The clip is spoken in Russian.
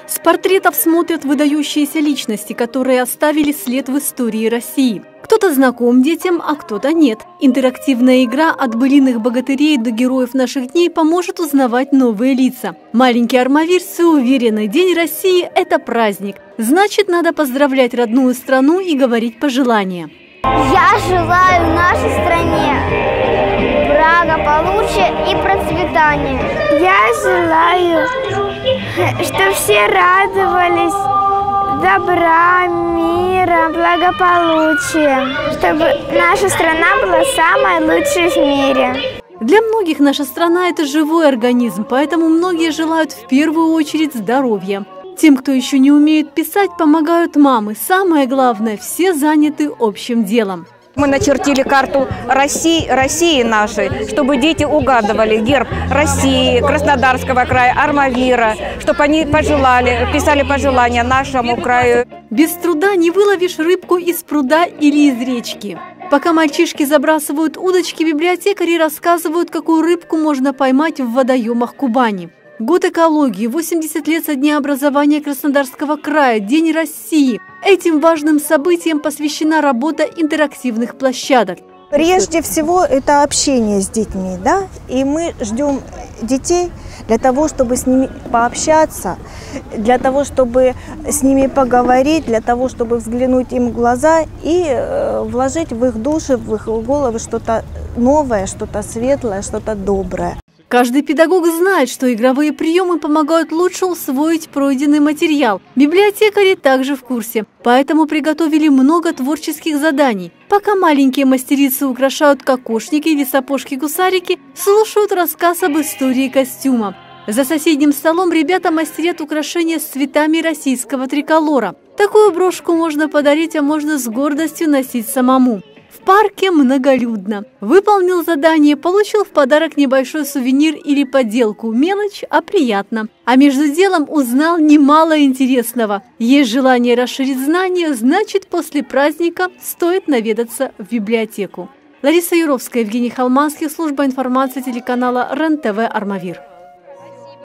С портретов смотрят выдающиеся личности, которые оставили след в истории России. Кто-то знаком детям, а кто-то нет. Интерактивная игра от былинных богатырей до героев наших дней поможет узнавать новые лица. Маленькие армавирцы уверены, День России – это праздник. Значит, надо поздравлять родную страну и говорить пожелания. Я желаю нашей стране благополучия и процветания. Я желаю, чтобы все радовались добра, мира, благополучия, чтобы наша страна была самой лучшей в мире. Для многих наша страна – это живой организм, поэтому многие желают в первую очередь здоровья. Тем, кто еще не умеет писать, помогают мамы. Самое главное – все заняты общим делом. Мы начертили карту России нашей, чтобы дети угадывали герб России, Краснодарского края, Армавира, чтобы они писали пожелания нашему краю. Без труда не выловишь рыбку из пруда или из речки. Пока мальчишки забрасывают удочки, библиотекари рассказывают, какую рыбку можно поймать в водоемах Кубани. Год экологии, 80 лет со дня образования Краснодарского края, День России. Этим важным событиям посвящена работа интерактивных площадок. Прежде всего, это общение с детьми, да? И мы ждем детей для того, чтобы с ними пообщаться, для того, чтобы с ними поговорить, для того, чтобы взглянуть им в глаза и вложить в их души, в их головы что-то новое, что-то светлое, что-то доброе. Каждый педагог знает, что игровые приемы помогают лучше усвоить пройденный материал. Библиотекари также в курсе, поэтому приготовили много творческих заданий. Пока маленькие мастерицы украшают кокошники или сапожки-гусарики, слушают рассказ об истории костюма. За соседним столом ребята мастерят украшения с цветами российского триколора. Такую брошку можно подарить, а можно с гордостью носить самому. В парке многолюдно. Выполнил задание, получил в подарок небольшой сувенир или поделку. Мелочь, а приятно. А между делом узнал немало интересного. Есть желание расширить знания, значит, после праздника стоит наведаться в библиотеку. Лариса Юровская, Евгений Холманский, служба информации телеканала РЕН-ТВ «Армавир».